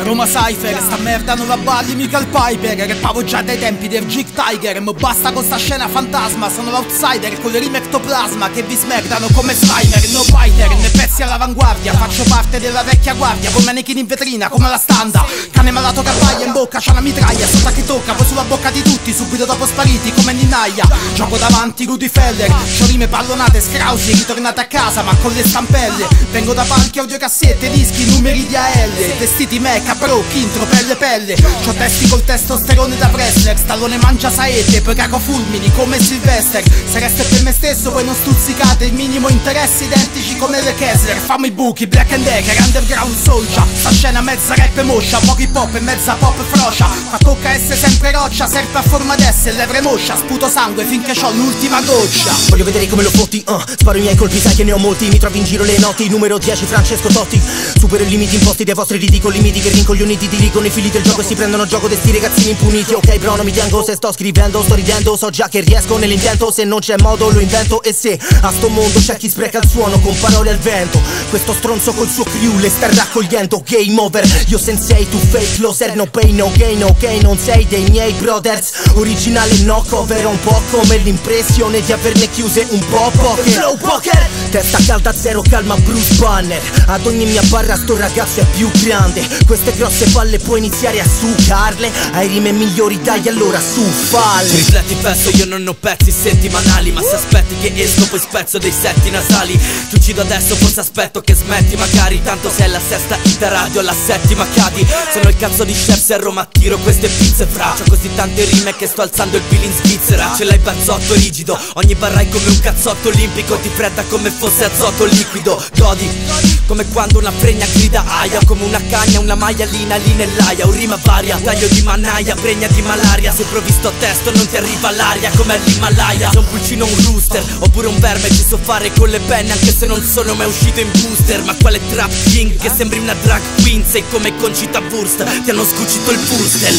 Roma Cypher, sta merda non la balli mica il Piper. Rappavo già dai tempi del Jig Tiger. Ma basta con sta scena fantasma. Sono l'outsider con le rime ectoplasma che vi smerdano come Slimer. No fighter, né pezzi all'avanguardia. Faccio parte della vecchia guardia, con mannequin in vetrina come la standa. Cane malato che abbaglia in bocca, c'ha una mitraglia sotto che tocca, poi sulla bocca di tutti, subito dopo spariti come Ninnaia. Gioco davanti Rudy Feller, c'ho rime pallonate, scrausi, ritornate a casa ma con le stampelle. Vengo da palchi, audiocassette, dischi, numeri di AL, vestiti mecha, bro, intro, pelle. C'ho testi col testosterone da wrestler, Stallone mangia saette, poi cago fulmini come Sylvester. Se resto per me stesso voi non stuzzicate, il minimo interessi identici come le Kessler. Fammi i buchi, Black and Decker, Underground Soldier. Sta scena mezza rap e moscia, poco hip hop e mezza pop frocia. Ma tocca essere sempre roccia, serpe a forma d'esse, levre moscia. Sputo sangue finché c'ho l'ultima goccia. Voglio vedere come lo fotti, sparo i miei colpi, sai che ne ho molti. Mi trovi in giro le noti, numero 10 Francesco Totti. Supero i limiti imposti dai vostri ridicoli miti che rincoglioniti dirigono i fili del gioco e si prendono gioco dei sti ragazzini impuniti. Ok bro, non mi tengo, se sto scrivendo sto ridendo, so già che riesco nell'intento. Se non c'è modo lo invento, e se a sto mondo c'è chi spreca il suono con parole al vento, questo stronzo col suo crew le sta raccogliendo. Game over, io sensei, tu fake closer, no pain, no gain, ok non sei dei miei brothers. Originale no cover, un po' come l'impressione di averne chiuse un po' poche. Flow poker, testa calda zero calma Bruce Banner. Ad ogni mia barra sto ragazzo è più grande, queste grosse palle puoi iniziare a succarle. Hai rime migliori dai allora su falle. Ti rifletti fesso, io non ho pezzi settimanali, ma se aspetti che esco poi spezzo dei setti nasali. Ti uccido adesso, forse aspetto che smetti magari, tanto sei alla sesta ita radio, alla settima cadi. Sono il cazzo di chef, se a Roma tiro queste pizze fra. C'ho così tante rime che sto alzando il PIL in Svizzera. Ce l'hai bazzotto rigido, ogni barra è come un cazzotto olimpico. Ti fredda come fosse azoto liquido. Godi come quando una fregna grida aia, come una cagna, una maialina lì nell'aia. Un rima varia, taglio di mannaia, pregna di malaria. Se provvisto a testo non ti arriva l'aria come all'Himalaya. Sei un pulcino o un rooster, oppure un verme, ci so fare con le penne anche se non sono mai uscito in booster. Ma quale trap king che sembri una drag queen, sei come Concita Wurst, ti hanno scucito il Furstel.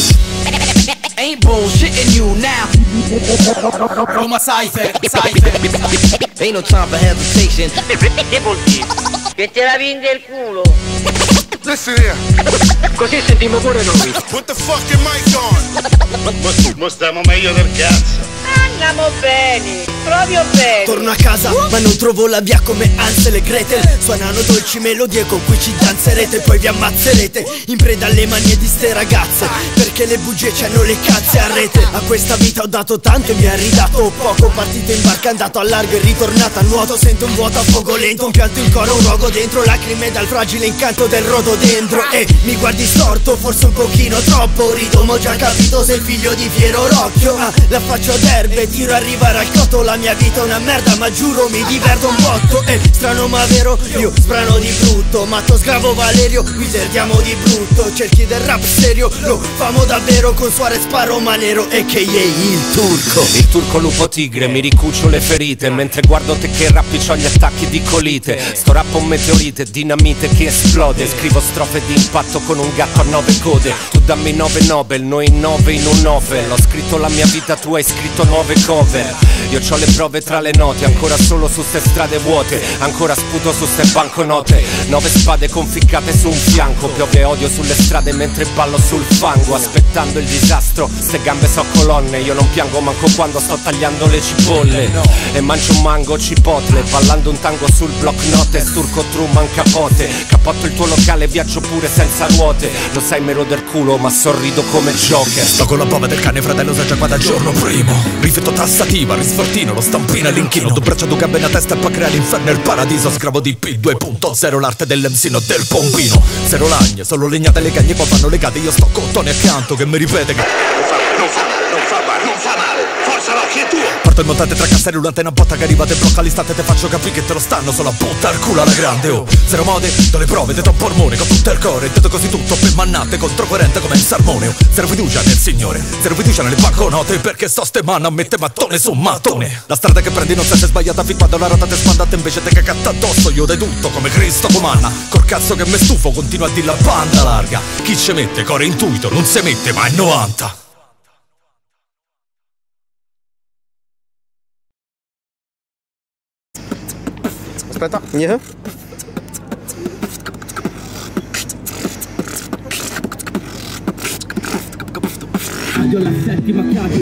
Ain't bullshitting you now. Roma Cypher. Ain't no time for hesitation. Che te la vinde il culo. Listen here. Così sentiamo pure noi. Put the fucking mic on. Ma stiamo meglio del cazzo. Andiamo bene, proprio bene. Torno a casa ma non trovo la via come Hansel e Gretel. Suonano dolci melodie con cui ci danzerete, poi vi ammazzerete in preda alle manie di ste ragazze, perché le bugie c'hanno le cazze a rete. A questa vita ho dato tanto e mi ha ridato poco. Partito in barca, andato al largo e ritornato a nuoto. Sento un vuoto a fuoco lento, un pianto in coro, un rogo dentro, lacrime dal fragile incanto del rododendro. E mi guardi storto, forse un pochino troppo. Rido, ma ho già capito, sei figlio di Piero Rocchio. La faccio d'erbe, tiro a arrivare al cotto. La mia vita è una merda ma giuro mi diverto un botto. Strano ma vero, io sbrano di brutto. Matto sgravo Valerio, wizardiamo di brutto. Cerchi del rap serio, lo famo davvero. Con Suarez sparo manero, a.k.a. il turco. Il turco lupo tigre, mi ricuccio le ferite mentre guardo te che rappi, c'ho gli attacchi di colite. Sto rap un meteorite, dinamite che esplode. Scrivo strofe di impatto con un gatto a 9 code. Tu dammi 9 Nobel, noi 9 in un novel. Ho scritto la mia vita, tu hai scritto 9 cover. Io c'ho le prove tra le note, ancora solo su ste strade vuote. Ancora sputo su ste banconote. 9 spade conficcate su un fianco. Piove odio sulle strade mentre ballo sul fango. Aspettando il disastro, ste gambe so colonne. Io non piango manco quando sto tagliando le cipolle. E mangio un mango cipotle, ballando un tango sul block note. Sturco Truman capote. Capotto il tuo locale, viaggio pure senza ruote. Lo sai mero del culo ma sorrido come Joker. Sto con la prova del cane, fratello, sai già qua da giorno primo. Rifletto tassativa, risfortino, lo stampino e l'inchino. Due braccia, due gambe, una testa e poi crea l'inferno e il paradiso. Scravo di P 2.0, l'arte dell'emsino del pompino. Zero lagne, solo legnate le cagne, qua fanno legate. Io sto con Tony accanto che mi ripete che Non fa male, forza l'occhio è tuo. porto il montante tra castelli, un'antenna botta che arriva, te blocca l'istante, te faccio capire che te lo stanno solo a buttar culo alla grande. Oh, zero mode, do le prove, te troppo ormone con tutto il cuore. Intendo così tutto per mannate, controcorrente come il salmone. Oh, zero fiducia nel signore, zero fiducia nelle banconote, perché sto ste mano a mette mattone su mattone. La strada che prendi non si è sbagliata fin quando la rota te spandate, invece te cagatta addosso, io dedutto come Cristo comanda. Col cazzo che me stufo, continua a dir la banda larga. Chi ci mette core intuito non si mette mai 90. Aspetta. Yeah. radio alla settima cadi.